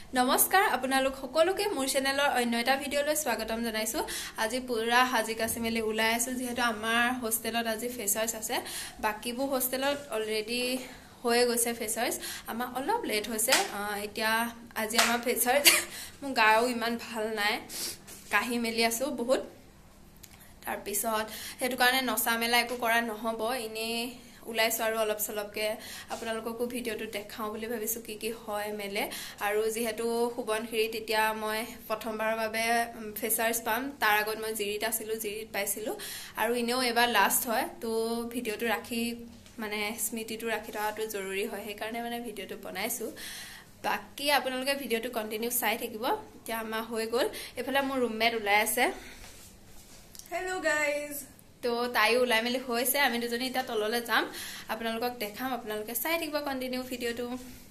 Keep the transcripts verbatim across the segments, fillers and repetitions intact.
নমস্কাৰ আপোনালোক সকলোকে মোৰ চেনেলৰ অন্য এটা ভিডিঅলৈ স্বাগতম জনাইছো। আজি পুৰা হাজি কাছি মেলি ওলাই আছো যেহেতু আমাৰ হোষ্টেলত আজি ফেচাৰ্ছ আছে। বাকিবোৰ হোষ্টেলত অলৰেডি হৈ গৈছে ফেচাৰ্ছ, আমাৰ অলপ লেট হৈছে। এতিয়া আজি আমাৰ ফেচাৰ্ছ মোৰ গাও ইমান ভাল নাই, কাহি মেলি আছো বহুত। তাৰ পিছত হেতু কাৰণে নচা মেলা একো কৰা নহব, ইনে উলাইছো আৰু অলপ সলপকে আপোনালোককো ভিডিওটো দেখাও বুলি ভাবিছো কি কি হয় মেলে। আৰু যেহেতু সুবনখিৰি তেতিয়া মই প্ৰথমবাৰৰ বাবে ফেচাৰ্ছ পাম, তাৰ আগত মই জিৰিত আছিলো, জিৰিত পাইছিলো আৰু ইনেও এবাৰ লাষ্ট হয়, তো ভিডিওটো ৰাখি মানে স্মৃতিটো ৰাখি থকাটো জৰুৰী হয়, সেই কাৰণে মানে ভিডিওটো বনাইছো। বাকি আপোনালোকে ভিডিওটো কন্টিনিউ চাই থাকিব। এতিয়া আমাৰ হৈ গল, এফালে মোৰ ৰুমমেট ওলাই আছে। Hello guys. तो ताइও ওলাই মেলি হৈছে, আমি দুজনী এটা তললৈ যাম, আপোনালোকক দেখাম, আপোনালোকে চাই থাকিব কন্টিনিউ ভিডিওটো।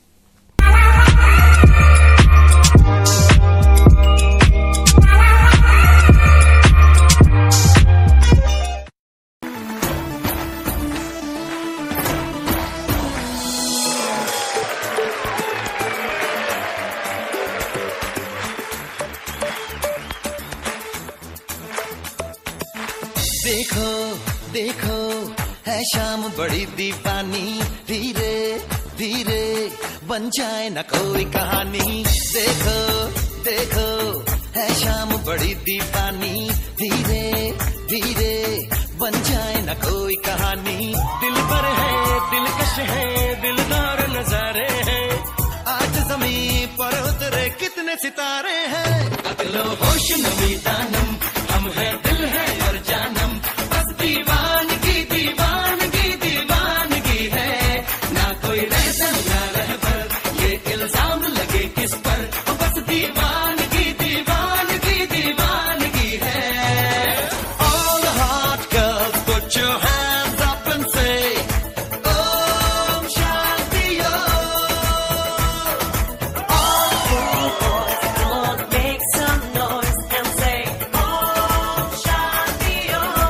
देखो देखो है शाम बड़ी दीवानी, धीरे धीरे बन जाए न कोई कहानी। देखो देखो है शाम बड़ी दीवानी, धीरे धीरे बन जाए न कोई कहानी। दिल पर है दिलकश है दिलदार नजारे हैं, आज ज़मीं पर उतरे कितने सितारे हैं। अकलो होश नमी दानम, हम है दिल है और जानम, बस दीवानगी दीवानगी दीवानगी है। ना कोई रहता ना रहबर, ये इल्जाम लगे किस पर, बस दीवानगी दीवानगी दीवानगी है। All the hot girls put your hands up and say Om Shanti Om. All the boys come on, make some noise and say Om Shanti Om.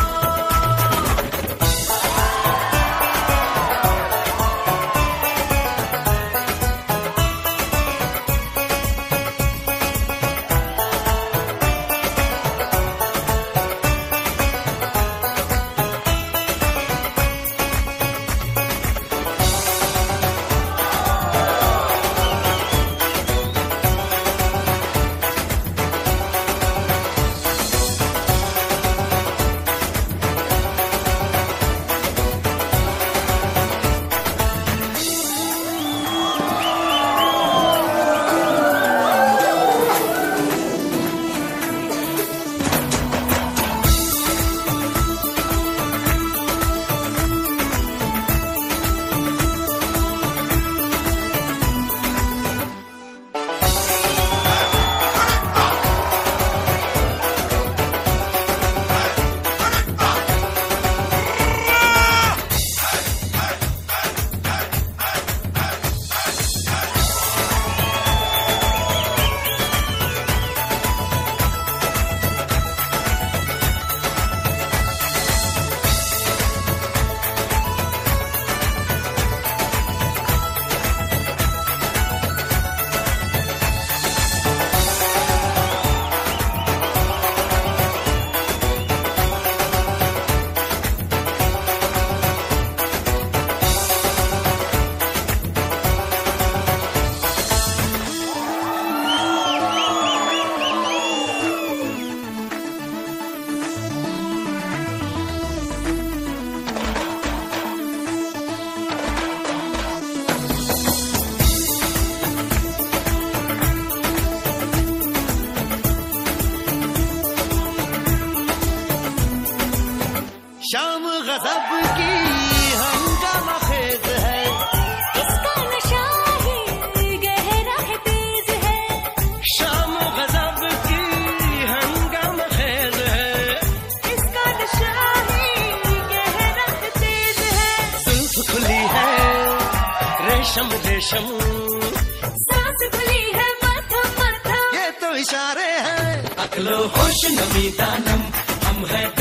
शाम गजब की हंगामा खेज है, इसका नशा ही गहरा है तेज है। शाम गजब की हंगामा खेज है, इसका नशा ही गहरा है तेज है। जुल्फ खुली है रेशम रेशम, सांस खुली है माथा माथा, ये तो इशारे हैं। अकलो होश नमी दानम, हम है